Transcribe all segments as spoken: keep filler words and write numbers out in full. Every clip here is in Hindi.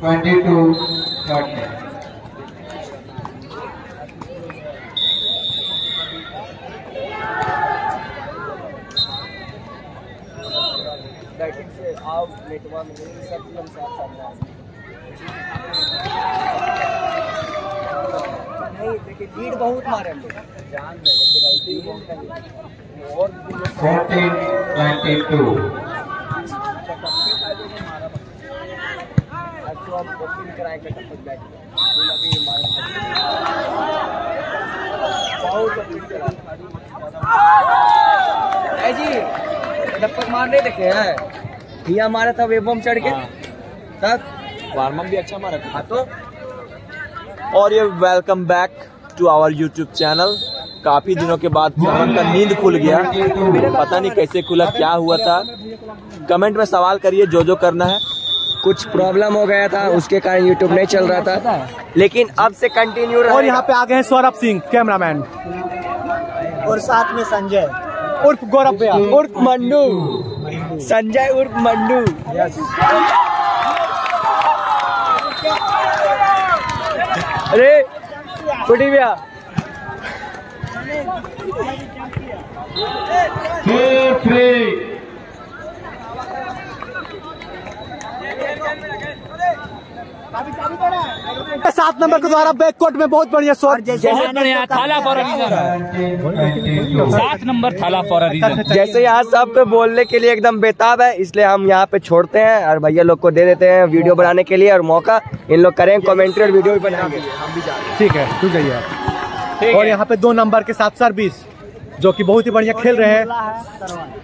Twenty two thirty. बैटिंग से आओ नेटवा में सब हम साथ साथ नहीं देखिए लीड बहुत मारे हम लोग जान में लेकिन और फोर्टीन ट्वेंटी टू। अच्छा हम बॉलिंग कराएंगे तब तक बैठ गए अभी बहुत है जी टप्पक मार नहीं देखे हैं भैया मारा था वेबम चढ़ के तब वार्म अप भी अच्छा मारा था। हाँ तो और ये welcome back to our YouTube channel. काफी दिनों के बाद समर का नींद खुल गया, पता नहीं कैसे खुला, क्या हुआ था। कमेंट में सवाल करिए जो जो करना है। कुछ प्रॉब्लम हो गया था उसके कारण यूट्यूब नहीं चल रहा था, लेकिन अब से कंटिन्यू रहा। और यहाँ पे आ गए हैं सौरभ सिंह कैमरामैन और साथ में संजय उर्फ गौरव भैया उर्फ मंडू, संजय उर्फ मंडू। अरे कुटी भैया सात नंबर के द्वारा बैककोट में बहुत बढ़िया शॉट, बहुत बढ़िया थाला फॉर अ रीजन। सात नंबर थाला फॉर अ रीजन। जैसे यहाँ सब पे बोलने के लिए एकदम बेताब है, इसलिए हम यहाँ पे छोड़ते हैं और भैया लोग को दे देते हैं वीडियो बनाने के लिए और मौका। इन लोग करें कमेंट्री और वीडियो भी बनाएंगे, हम भी जा रहे हैं। ठीक है तू जाइए। और यहाँ पे दो नंबर के साथ सर्विस जो कि बहुत ही बढ़िया खेल रहे हैं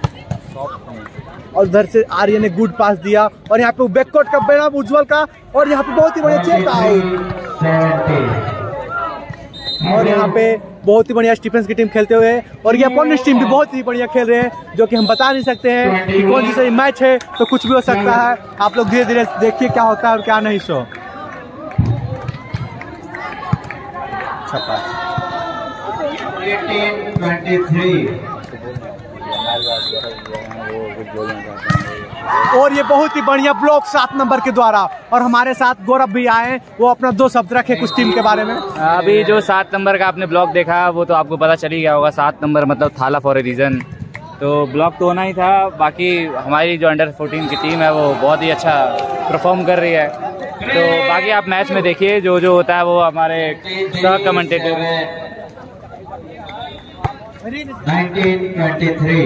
और उधर से आर्य ने गुड पास दिया और यहाँ पे बैककोट का बड़ा उज्जवल का और यहाँ पे बहुत ही बढ़िया चेक आउट। और यहाँ पे बहुत ही बढ़िया स्टीफेंस की टीम खेलते हुए और ये अपोनेंट टीम भी बहुत ही बढ़िया खेल रहे हैं, जो कि हम बता नहीं सकते हैं कि कौन सी सही मैच है, तो कुछ भी हो सकता है। आप लोग धीरे धीरे देखिए क्या होता है और क्या नहीं। सो और ये बहुत ही बढ़िया ब्लॉक सात नंबर के द्वारा और हमारे साथ गौरव भी आए, वो अपना दो शब्द रखे कुछ टीम के बारे में। अभी जो सात नंबर का आपने ब्लॉक देखा वो तो आपको पता चल ही गया होगा। सात नंबर मतलब थाला फॉर ए रीजन, तो ब्लॉक तो होना ही था। बाकी हमारी जो अंडर फोर्टीन की टीम है वो बहुत ही अच्छा परफॉर्म कर रही है, तो बाकी आप मैच में देखिए जो जो होता है वो हमारे सह कमेंटेटर। Nineteen twenty three.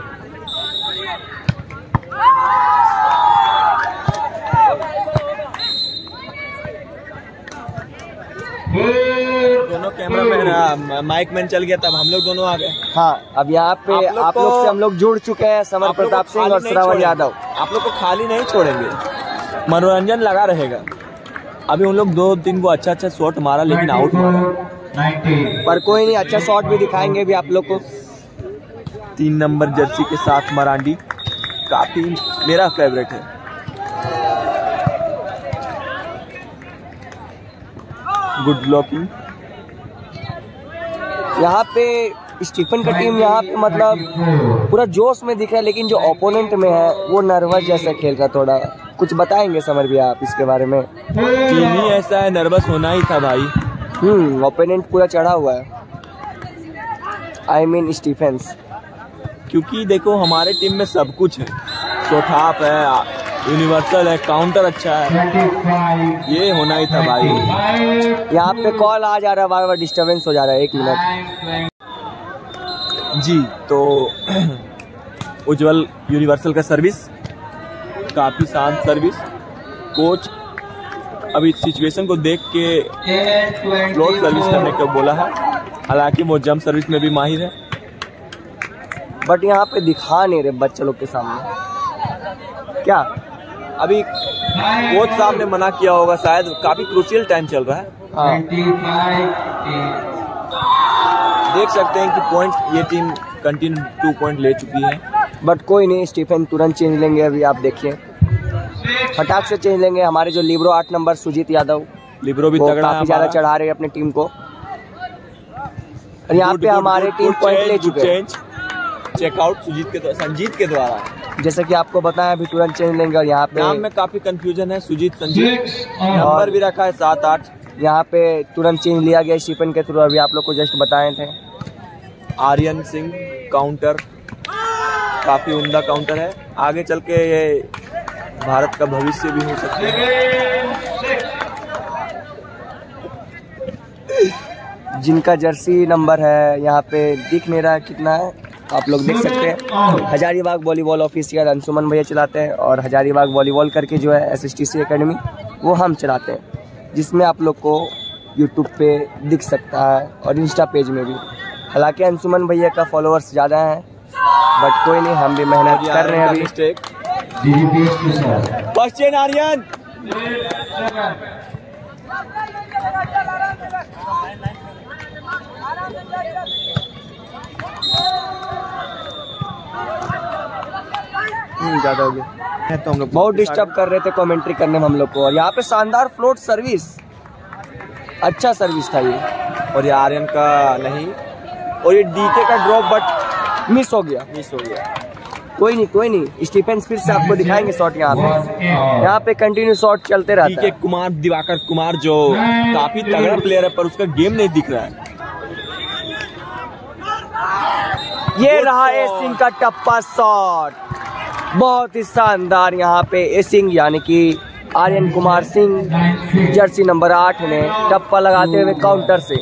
दोनों कैमरामैन माइक मैन चल गया, तब हम लोग दोनों आ गए। हाँ, अब यहाँ पे आप लोग, आप लोग से हम लोग जुड़ चुके हैं, समर प्रताप सिंह और श्रावण यादव। आप लोग को खाली नहीं छोड़ेंगे, मनोरंजन लगा रहेगा। अभी उन लोग दो तीन को अच्छा अच्छा शॉट मारा लेकिन आउट मारा, पर कोई नहीं, अच्छा शॉट भी दिखाएंगे भी आप लोग को। तीन नंबर जर्सी के साथ मरांडी काफी मेरा फेवरेट है। Good blocking. यहाँ पे स्टीफन का टीम यहाँ पे मतलब पूरा जोश में दिख रहा है, लेकिन जो ओपोनेंट में है वो नर्वस जैसा खेल रहा। थोड़ा कुछ बताएंगे समर भी आप इसके बारे में? टीम ही ऐसा है, नर्वस होना ही था भाई। हम्म ओपोनेंट पूरा चढ़ा हुआ है, आई मीन स्टीफेंस। क्योंकि देखो हमारे टीम में सब कुछ है, शॉट है, यूनिवर्सल है, काउंटर अच्छा है, ये होना ही था भाई। यहाँ पे कॉल आ जा रहा है, बार बार डिस्टरबेंस हो जा रहा है, एक मिनट जी। तो उज्जवल यूनिवर्सल का सर्विस काफी शांत सर्विस। कोच अभी सिचुएशन को देख के फ्लोर सर्विस करने को बोला है, हालांकि वो जंप सर्विस में भी माहिर है, बट यहाँ पे दिखा नहीं रहे बच्चे लोग के सामने। क्या अभी कोच साहब ने मना किया होगा शायद, काफी क्रूशियल टाइम चल रहा है। हाँ। देख सकते हैं कि पॉइंट ये टीम कंटिन्यू टू पॉइंट ले चुकी है, बट कोई नहीं, स्टीफन तुरंत चेंज लेंगे। अभी आप देखिए फटाक से चेंज लेंगे। हमारे जो लिब्रो आठ नंबर सुजीत यादव, लिब्रो भी तगड़ा काफी ज्यादा चढ़ा रहे हैं अपनी टीम को, और यहाँ पे हमारे टीम पॉइंट ले चुके हैं। चेकआउट सुजीत के संजीत के द्वारा जैसे कि आपको बताया अभी तुरंत चेंज लेंगे। और यहाँ पे नाम में काफी कंफ्यूजन है, सुजीत संजीव, नंबर भी रखा है सात आठ। यहाँ पे तुरंत चेंज लिया गया स्टीफन के थ्रू, अभी आप लोग को जस्ट बताए थे। आर्यन सिंह काउंटर, काफी उम्दा काउंटर है, आगे चल के ये भारत का भविष्य भी हो सकता है। जिनका जर्सी नंबर है यहाँ पे दिख नहीं रहा कितना है, आप लोग देख सकते हैं। हजारीबाग वॉलीबॉल ऑफिशियल अंशुमन भैया चलाते हैं, और हजारीबाग वॉलीबॉल करके जो है S S T C academy वो हम चलाते हैं, जिसमें आप लोग को यूट्यूब पे दिख सकता है और इंस्टा पेज में भी। हालांकि अंशुमन भैया का फॉलोअर्स ज़्यादा हैं, बट कोई नहीं, हम भी मेहनत कर रहे हैं अभी। मिस्टेक क्वेश्चन आर्यन ज़्यादा हो गया तो हम लोग बहुत डिस्टर्ब कर रहे थे कमेंट्री करने में हम लोग को। और यहाँ पे शानदार फ्लोट सर्विस, अच्छा सर्विस था ये। और ये आर्यन का नहीं, और ये डीके का ड्रॉप बट मिस हो गया मिस हो गया। कोई नहीं कोई नहीं, स्टीफेंस फिर से आपको दिखाएंगे शॉट। यहाँ पे यहाँ पे कंटिन्यू शॉट चलते रहता डीके है। कुमार, दिवाकर कुमार जो काफी तगड़ा प्लेयर है, पर उसका गेम नहीं दिख रहा है। ये रहा एसिंग का टप्पा शॉट, बहुत ही शानदार। यहाँ पे एसिंग यानी कि आर्यन कुमार सिंह जर्सी नंबर आठ ने टप्पा लगाते हुए काउंटर से।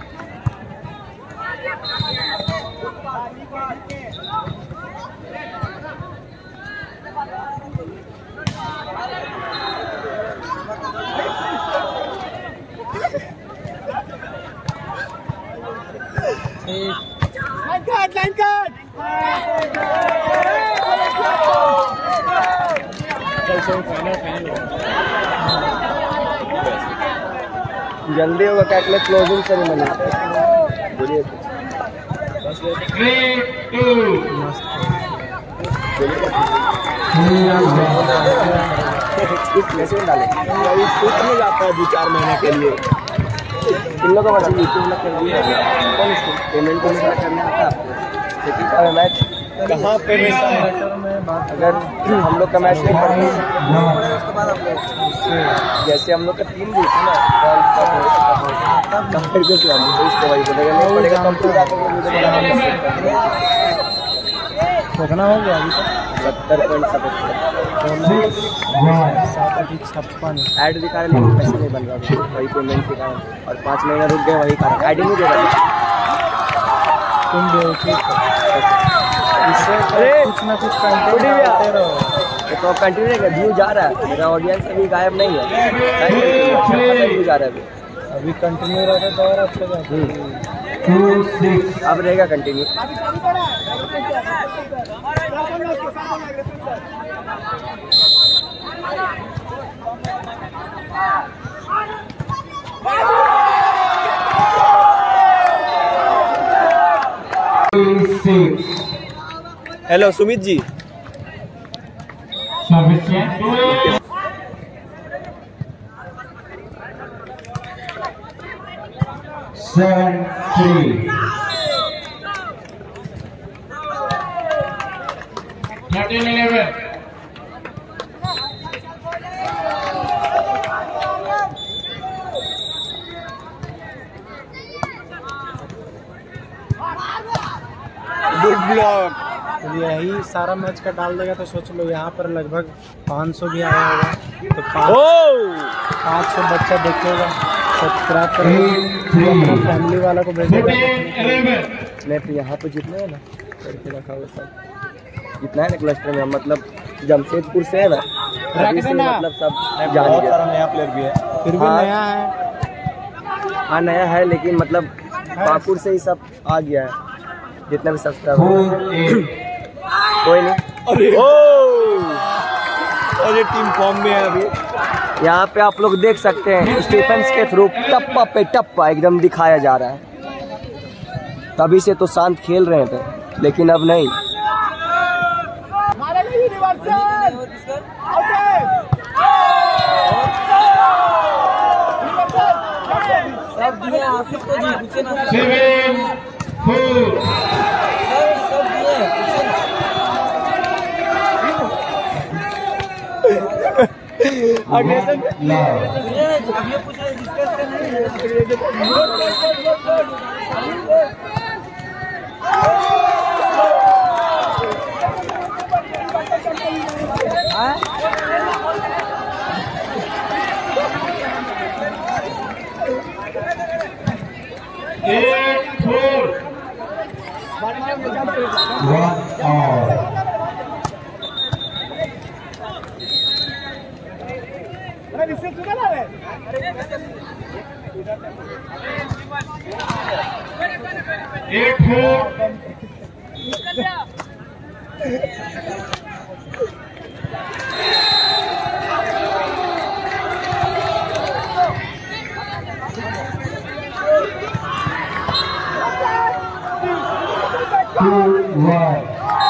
जल्दी होगा क्या क्लोजिंग सेरेमनी? बोलिए जाता है दो चार महीने के लिए। इन लोगों का वैसे यूट्यूब में कर दिया कौन इसको पेमेंट को करने आता है लेकिन मैच कहाँ पे अगर हम लोग का मैच नहीं करते उसके बाद हम लोग जैसे हम लोग का टीम भी है ना करके से हम तो इसको भाई बोलेगा नहीं पड़ेगा कंप्लीट आकर कितना हो गया अभी तक सत्तर पॉइंट छप्पन ऐड दिखा रहे लेकिन पैसे नहीं बन रहा वही पेमेंट के कारण, और पाँच महीना रुक गए वही कारण आई डी नहीं दे रहा तुम कुछ ना कुछ तो कंटिन्यू रहेगा। व्यू जा रहा है, मेरा ऑडियंस अभी गायब नहीं है, व्यू जा रहा है अभी अभी कंटिन्यू रहता है अच्छा अब रहेगा continue. Hello Sumit ji, seven three. thirteen eleven. Good block. यही सारा मैच का डाल देगा तो सोच लो यहाँ पर लगभग पाँच सौ भी आया होगा, तो पाँच सौ बच्चा देखेगा, सब्सक्राइब करेगा, फैमिली वाला को भेजेगा। नहीं तो यहाँ पे जितने है ना करके रखा हुआ सब जितना है ना क्लस्टर में, मतलब जमशेदपुर से है ना अभी से मतलब सब जान बहुत गया। सारा नया प्लेयर भी है, फिर भी हाँ। नया है, हाँ नया है लेकिन मतलब पाकुड़ से ही सब आ गया है जितना भी सब्सक्राइबर। कोई नहीं, अरे ओ और ये टीम फॉर्म में है अभी। यहाँ पे आप लोग देख सकते हैं स्टीफेंस के थ्रू टप्पा पे टप्पा एकदम दिखाया जा रहा है। तभी से तो शांत खेल रहे थे लेकिन अब नहीं। Seven four. Eight four. One all. Eight four. Two one.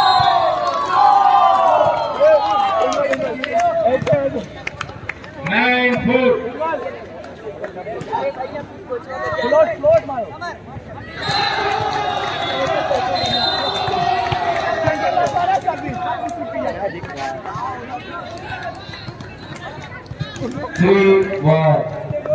Nine four. Three one.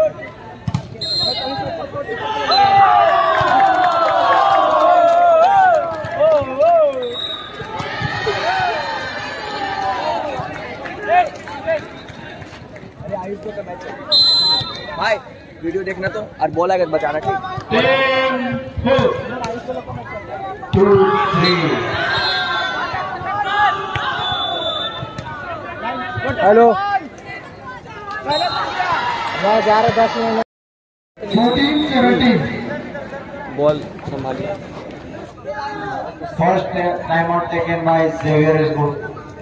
भाई वीडियो देखना तो और बॉल आगे बचाना ठीक। Ten four. Two three. Hello जा रहे दस मिनट Fourteen seventeen. बॉल संभालिए। First time out taken by Xavier School.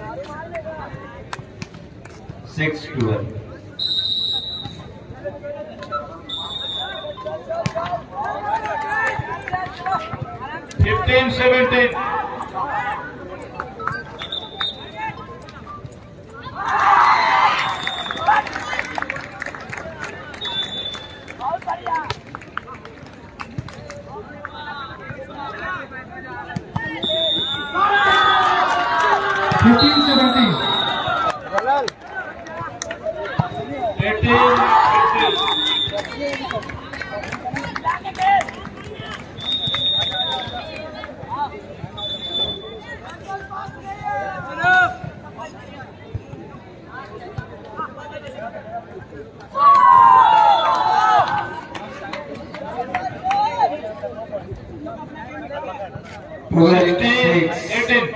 Six twelve. Fifteen seventeen. Fifteen seventeen. Eighteen fifteen. Eighteen eighteen.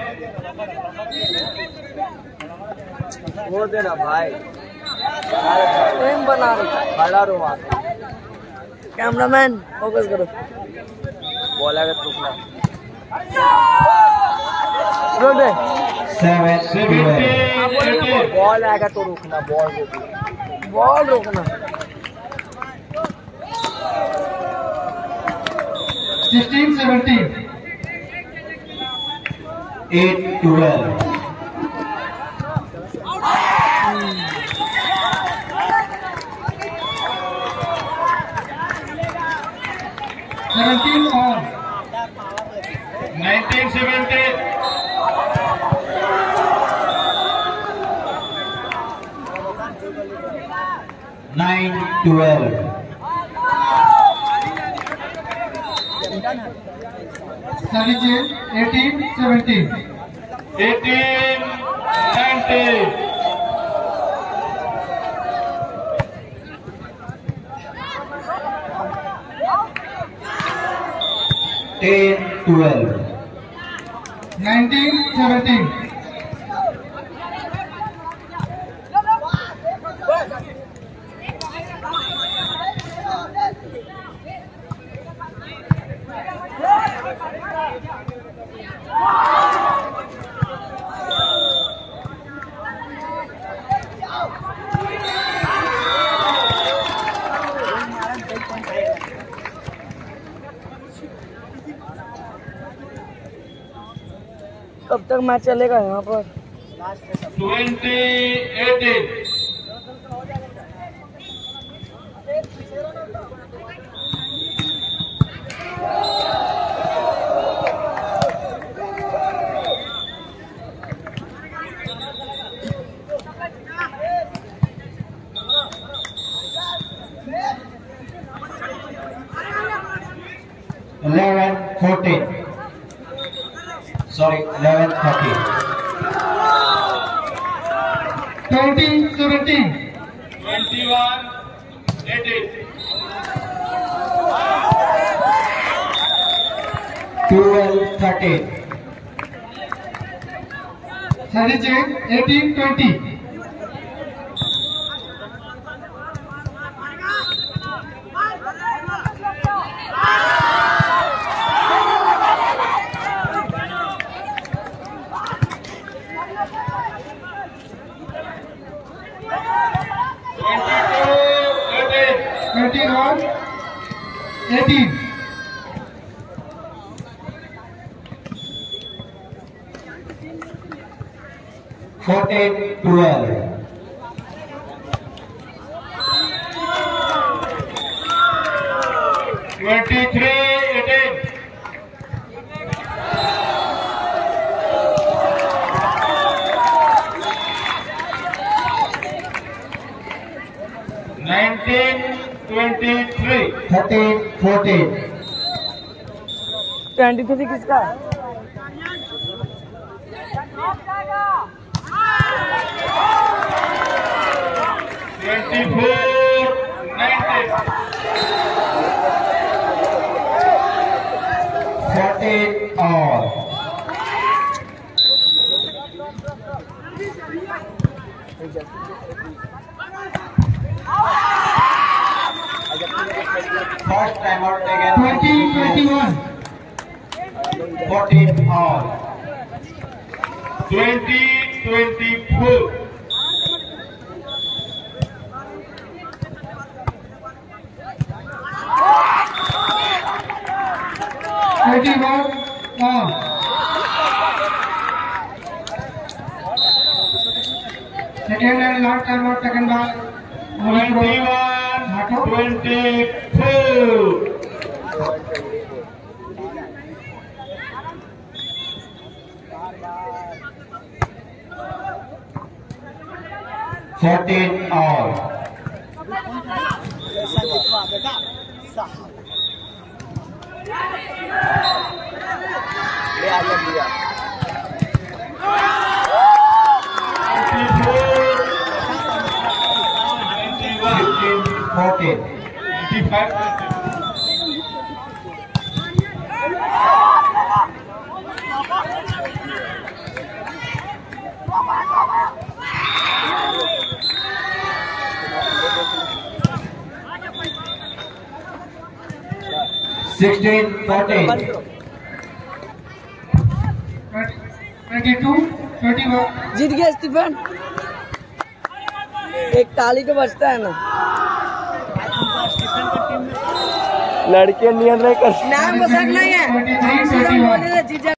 वो देना भाई टाइम बना रहे खड़ा रहो वहाँ कैमरामैन फोकस करो बॉल आगे रुकना रोड पे Seven seventeen. बॉल आएगा तो रुकना बॉल बॉल रोकना Sixteen seventeen. Eight twelve. Seventeen on. Nineteen seventeen. Nine twelve. Seventeen, eighteen, seventeen. Eighteen, nineteen. Ten, twelve. Nineteen, seventeen. कब तक मैच चलेगा यहाँ पर Twenty, eighteen. eleven fourteen. Sorry, eleven thirteen. twenty seventeen. twenty-one eighteen. twelve thirteen. thirty-eight eighteen twenty. twenty-one eighteen. fourteen twelve. twenty-three eighteen. nineteen twenty-three. thirteen fourteen. Twenty three किसका है? twenty-four nineteen. fourteen all. First time out taken. twenty twenty-one. fourteen all. twenty twenty-four. twenty-one all. Second and last time out taken by twenty-one twenty-two. fourteen all. fourteen. twenty-five. sixteen fourteen. twenty-two twenty-one. जीत गया स्टीफन। एक ताली तो बचता है ना। लड़के नियंत्रण कर नाम को सकना है।